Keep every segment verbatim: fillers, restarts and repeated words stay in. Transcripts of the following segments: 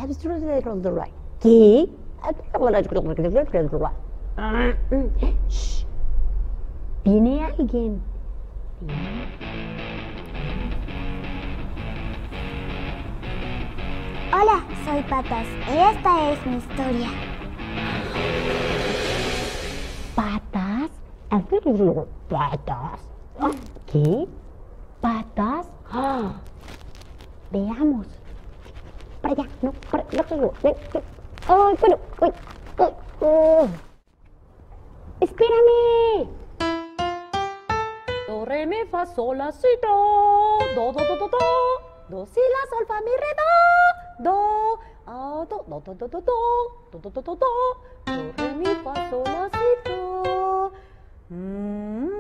¿Qué? Shh. Viene alguien. Hola, soy Patas y esta es mi historia. ¿Patas? ¿Patas? ¿Qué? ¿Patas? ¡Ah! Veamos. Para allá, no, para allá. ¡Ay, bueno! ¡Ay! ¡Ay! ¡Oh! ¡Espérame! Do, re, mi, fa, sol, la, si, do. Do, do, do, do, do. Do, si, la, sol, fa, mi, re, do. Do, ah, do, do, do, do, do, do. Do, do, do, do, do. Do, re, mi, fa, sol, la, si, do. Mm,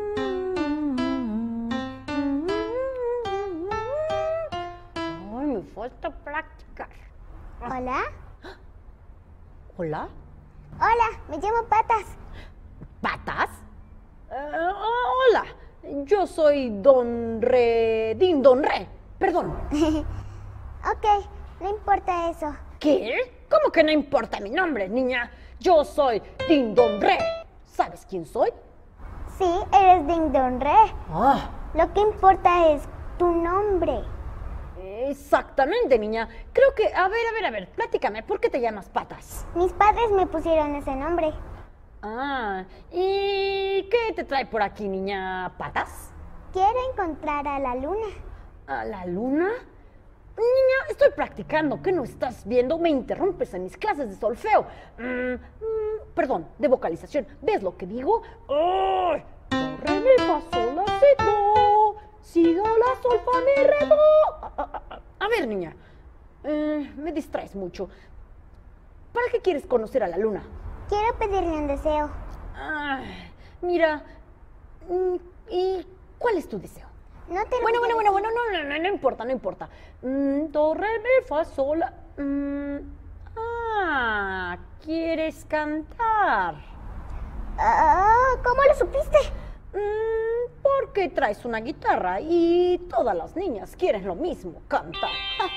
Ay, me falta practicar. Hola. ¿Hola? Hola, me llamo Patas. ¿Patas? Eh, hola, yo soy Don Re... Din Don Re, perdón. Ok, no importa eso. ¿Qué? ¿Cómo que no importa mi nombre, niña? Yo soy Din Don Re. ¿Sabes quién soy? Sí, eres Ding Dong Re. Ah, Lo que importa es tu nombre. exactamente, niña. Creo que... A ver, a ver, a ver, platícame, ¿por qué te llamas Patas? Mis padres me pusieron ese nombre. Ah, ¿y qué te trae por aquí, niña Patas? Quiero encontrar a la luna. ¿A la luna? Niña, estoy practicando. ¿Qué no estás viendo? Me interrumpes en mis clases de solfeo. Mm, mm, perdón, de vocalización. ¿Ves lo que digo? ¡Ay! Do, re, mi, fa, sol, la, si, do. Si, do, la, sol, fa, mi, re, do. A, a- a- a ver, niña. Eh, me distraes mucho. ¿Para qué quieres conocer a la luna? Quiero pedirle un deseo. Ay, mira. mm, ¿Y cuál es tu deseo? No te lo Bueno, bueno, pido. bueno, bueno, no, no, no, no importa, no importa. Mm, do, re, mi, fa, sol. la- mm, ah, ¿quieres cantar? Ah, ¿cómo lo supiste? Mm, porque traes una guitarra y todas las niñas quieren lo mismo, cantar.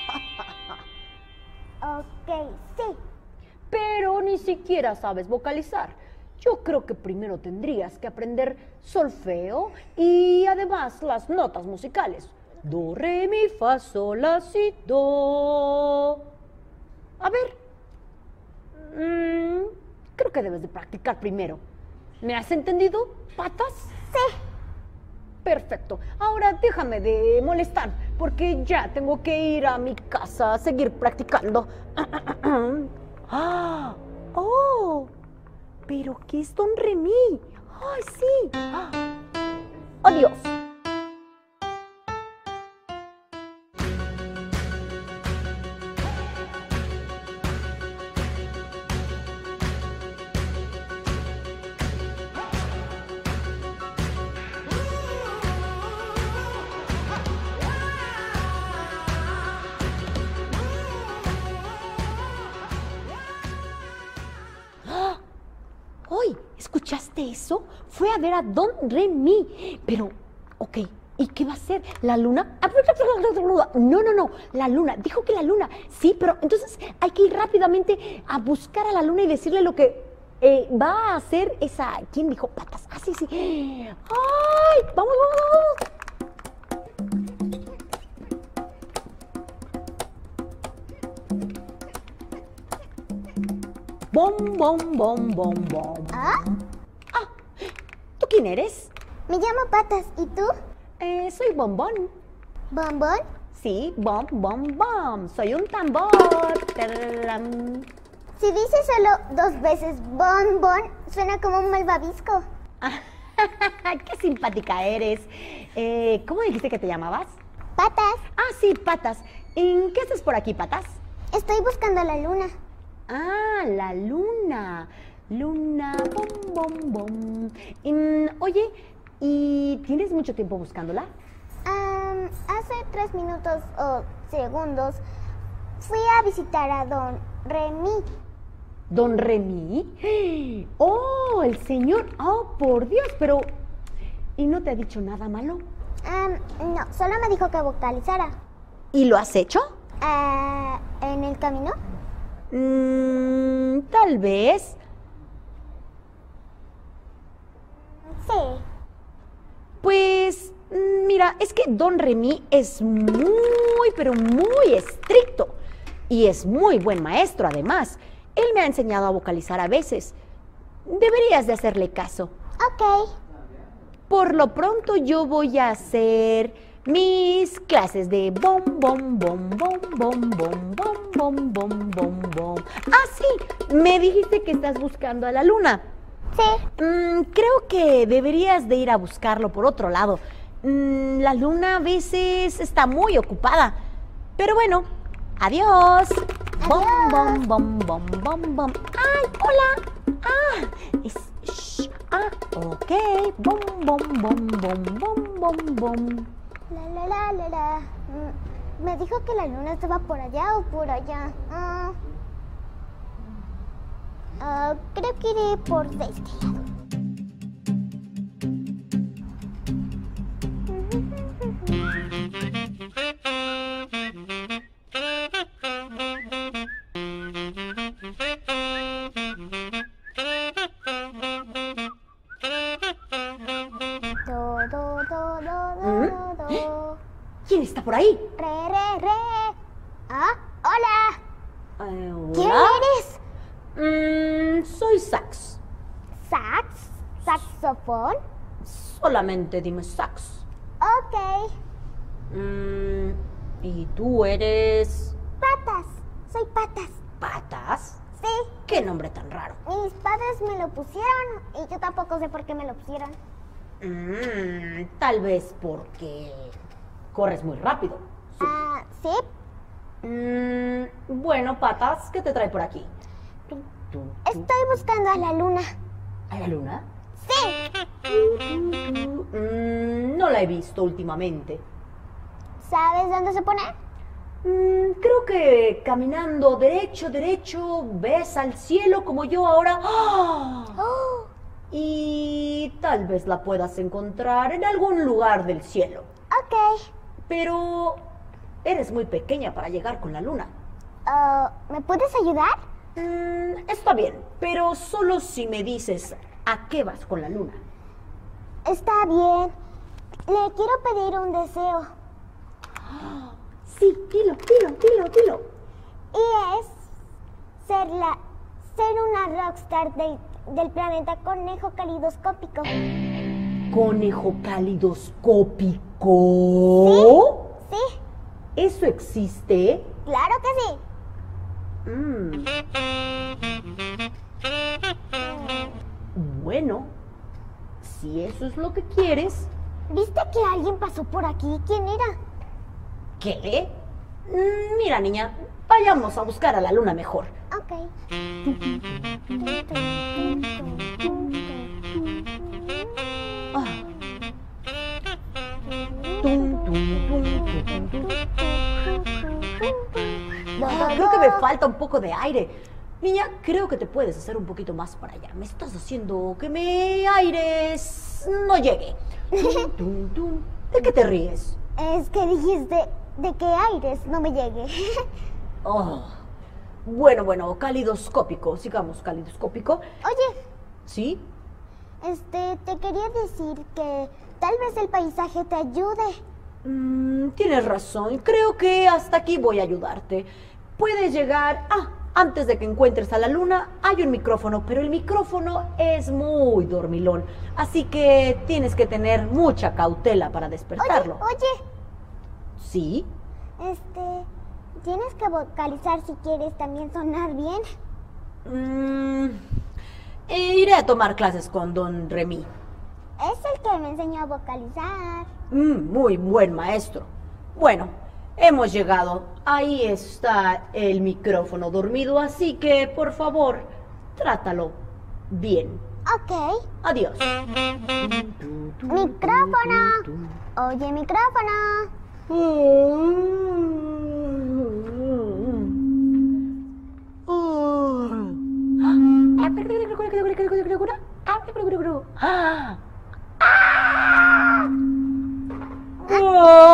Ok, sí. Pero ni siquiera sabes vocalizar. Yo creo que primero tendrías que aprender solfeo y además las notas musicales. Do, re, mi, fa, sol, la, si, do. A ver. Mm, creo que debes de practicar primero. ¿Me has entendido, Patas? Sí. Perfecto. Ahora déjame de molestar, porque ya tengo que ir a mi casa a seguir practicando. ¡Ah! ¡Oh! ¿Pero qué es Don Remi? ¡Ay, sí! ¡Ah! ¡Adiós! ¡Ay! ¿Escuchaste eso? Fue a ver a Don Remi. Pero, ok, ¿y qué va a hacer? ¿La luna? No, no, no, la luna. Dijo que la luna. Sí, pero entonces hay que ir rápidamente a buscar a la luna y decirle lo que eh, va a hacer esa... ¿Quién dijo Patas? Ah, sí, sí. ¡Ay! ¡Vamos, vamos, vamos! Bom, bom, bom, bom, bom. ¿Ah? Ah, ¿tú quién eres? Me llamo Patas. ¿Y tú? Eh, soy Bombón. ¿Bombón? Sí, bom, bom, bom. Soy un tambor. Tararam. Si dices solo dos veces bombón, suena como un malvavisco. ¡Qué simpática eres! Eh, ¿Cómo dijiste que te llamabas? Patas, Ah, sí, Patas. ¿En qué haces por aquí, Patas? estoy buscando la luna. Ah, la luna. Luna, bom, bom, bom. Em, oye, ¿y tienes mucho tiempo buscándola? Am, hace tres minutos o segundos fui a visitar a Don Remi. ¿Don Remi? ¡Oh, el señor! ¡Oh, por Dios! Pero, ¿y no te ha dicho nada malo? Am, no, solo me dijo que vocalizara. ¿Y lo has hecho? Ah, ¿en el camino? Mm, tal vez. Sí. Pues, mm, mira, es que Don Remy es muy, pero muy estricto. Y es muy buen maestro, además. Él me ha enseñado a vocalizar a veces. Deberías de hacerle caso. Ok. Por lo pronto yo voy a hacer mis clases de bom, bom, bom, bom, bom, bom, bom, bom, bom, bom, bom. Ah, sí, me dijiste que estás buscando a la luna. Sí. Mm, creo que deberías de ir a buscarlo por otro lado. Mm, la luna a veces está muy ocupada. Pero bueno, adiós. Bom, bom, bom, bom, bom, bom. ¡Ay, hola! Ah, es... shh, ah, ok. Bom, bom, bom, bom, bom, bom, bom. La, la, la, la, la. Mm, Me dijo que la luna estaba por allá o por allá. Ah, ah, creo que iré por de este lado. Do, do, do, do, do, do. ¿Quién está por ahí? Re, re, re. Ah, hola. Eh, ¿Quién hola. eres? Mm, soy Sax. ¿Sax? ¿Saxofón? Solamente dime Sax. Ok. Mm, ¿y tú eres Patas. Soy Patas. Patas? Sí. ¿Qué nombre tan raro? Mis padres me lo pusieron y yo tampoco sé por qué me lo pusieron. Mm, tal vez porque corres muy rápido. Sí. Ah, ¿sí? Mm, bueno, Patas, ¿qué te trae por aquí? Tú, tú, tú. Estoy buscando a la luna. ¿A la luna? Sí. Mm, no la he visto últimamente. ¿Sabes dónde se pone? Mm, creo que caminando derecho, derecho, ves al cielo como yo ahora. ¡Ah! Oh, Y tal vez la puedas encontrar en algún lugar del cielo. ok. Pero eres muy pequeña para llegar con la luna. Ah, ¿me puedes ayudar? Mm, está bien, pero solo si me dices a qué vas con la luna. Está bien. Le quiero pedir un deseo. Sí, dilo, dilo, dilo, dilo. Y es ser la ser una rockstar del, del planeta Conejo Calidoscópico. ¿Conejo calidoscópico? ¿Sí? ¿Eso existe? Claro que sí. Mm. Bueno, si eso es lo que quieres. ¿Viste que alguien pasó por aquí? ¿Quién era? ¿Qué? Mm, Mira, niña, vayamos a buscar a la luna mejor. Ok. Ah. Tum, tum, tum, tum, tum, tum. Ah, creo que me falta un poco de aire. Niña, creo que te puedes hacer un poquito más para allá. Me estás haciendo que mi aire s- no llegue. Tum, tum, tum. ¿De qué te ríes? Es que dijiste de que aires no me llegue. Oh. Bueno, bueno, calidoscópico. Sigamos, calidoscópico. Oye, ¿Sí? este, te quería decir que tal vez el paisaje te ayude. Mm, tienes razón. Creo que hasta aquí voy a ayudarte. Puedes llegar... Ah, antes de que encuentres a la luna, hay un micrófono, pero el micrófono es muy dormilón. Así que tienes que tener mucha cautela para Oye, despertarlo. oye, ¿Sí? este, tienes que vocalizar si quieres también sonar bien. Mm, eh, iré a tomar clases con Don Remy. Es el que me enseñó a vocalizar. Mm, muy buen maestro. Bueno, hemos llegado. Ahí está el micrófono dormido, así que, por favor, trátalo bien. Ok. Adiós. Micrófono. Oye, micrófono.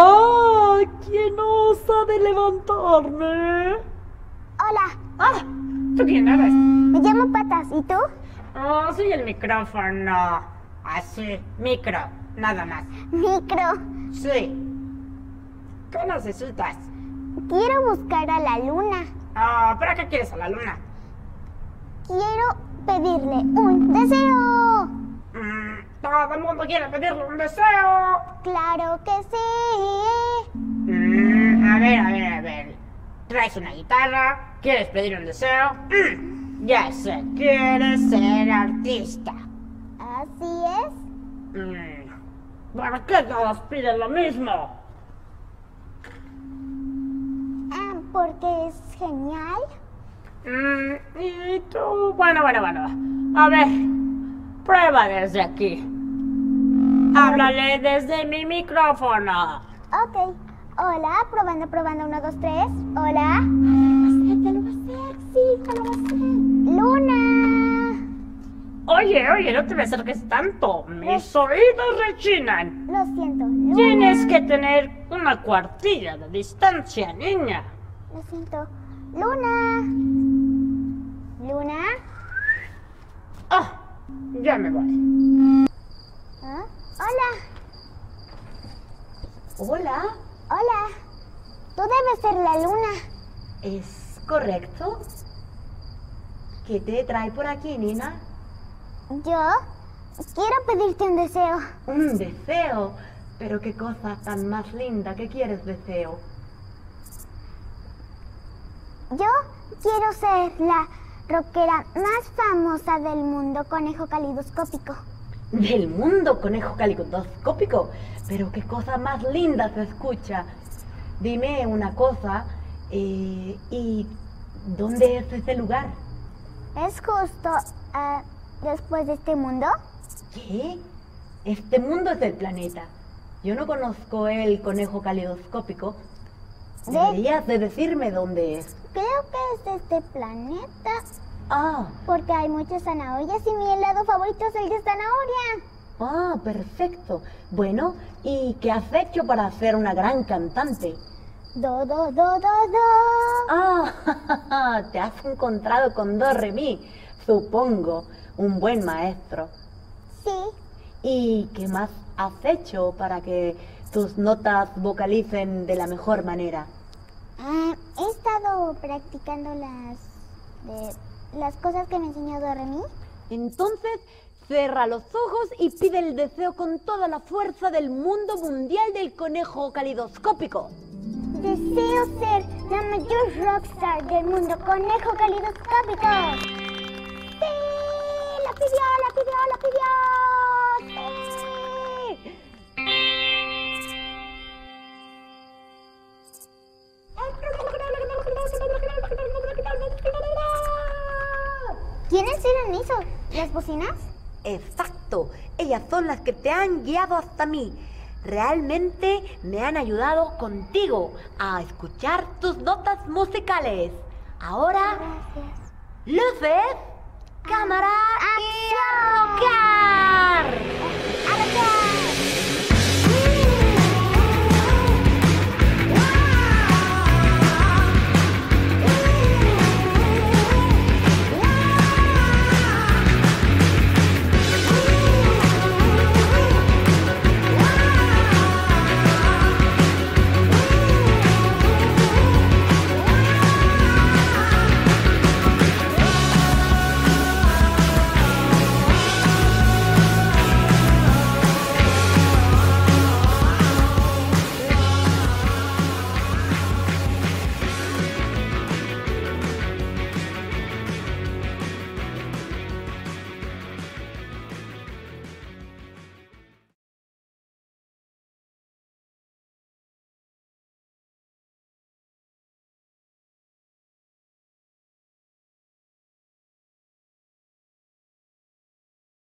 ¡Ah! ¿Quién osa de levantarme? Hola. ¡Ah! ¿Tú quién eres? Me llamo Patas, ¿y tú? Oh, soy el micrófono. Así, micro, nada más. Micro. Sí. ¿Qué necesitas? Quiero buscar a la luna. Ah, ¿para qué quieres a la luna? Quiero pedirle un deseo. Mm, todo el mundo quiere pedirle un deseo. Claro que sí. Mm, a ver, a ver, a ver. ¿Traes una guitarra? ¿Quieres pedir un deseo? Mm, ya sé, quieres ser artista. Así es. Mm, ¿para qué todos piden lo mismo? Ah, porque es genial. Mm, y tú, bueno, bueno, bueno. A ver, prueba desde aquí. Háblale desde mi micrófono. Ok. Hola, probando, probando, uno, dos, tres. Hola. Te lo va a hacer, te lo va a hacer, sí, te lo va a hacer. Luna. Oye, oye, no te me acerques tanto. Mis oídos rechinan. Lo siento, Luna. Tienes que tener una cuartilla de distancia, niña. Lo siento. Luna. Luna. Ah, ya me voy. ¿Ah? Hola. Hola, Hola. Tú debes ser la luna. ¿es correcto? ¿Qué te trae por aquí, Nina? Yo quiero pedirte un deseo. Un deseo. Pero qué cosa tan más linda. ¿Qué quieres, deseo? Yo quiero ser la rockera más famosa del mundo, conejo calidoscópico. Del mundo, conejo calidoscópico. Pero qué cosa más linda se escucha. Dime una cosa. eh, ¿Y dónde es ese lugar? Es justo ah, después de este mundo. ¿Qué? Este mundo es el planeta. Yo no conozco el conejo calidoscópico. De- Deberías de decirme dónde es. Creo que es de este planeta, Ah, porque hay muchas zanahorias y mi helado favorito es el de zanahoria. ah, perfecto. Bueno, ¿y qué has hecho para ser una gran cantante? Do, do, do, do, do. Ah, te has encontrado con Do Re Mi, supongo, un buen maestro. Sí, ¿Y qué más has hecho para que tus notas vocalicen de la mejor manera? ah, he estado practicando las, de, las cosas que me enseñó Do Re Mi. Entonces, cierra los ojos y pide el deseo con toda la fuerza del mundo mundial del conejo calidoscópico. Deseo ser la mayor rockstar del mundo, conejo calidoscópico. ¡Sí! ¡La pidió, la pidió, la pidió! ¡Sí! ¿Quiénes eran esos? ¿Las bocinas? Exacto, ellas son las que te han guiado hasta mí. Realmente me han ayudado contigo a escuchar tus notas musicales. Ahora, Gracias. luces, cámara y a rocar.